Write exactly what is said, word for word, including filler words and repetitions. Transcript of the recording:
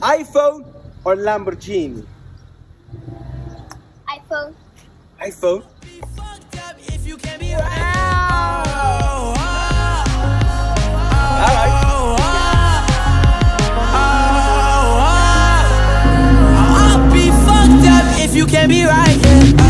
iPhone or Lamborghini? iPhone. iPhone. Alright. I'll be fucked up if you can't be right, yeah.